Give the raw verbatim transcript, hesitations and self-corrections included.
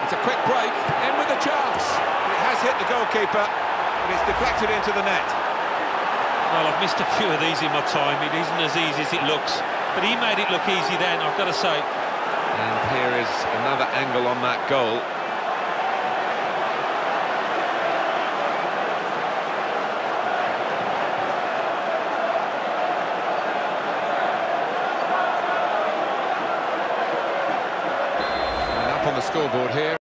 It's a quick break, in with a chance. It has hit the goalkeeper, but it's deflected into the net. Well, I've missed a few of these in my time. It isn't as easy as it looks. But he made it look easy then, I've got to say. And here is another angle on that goal. And up on the scoreboard here.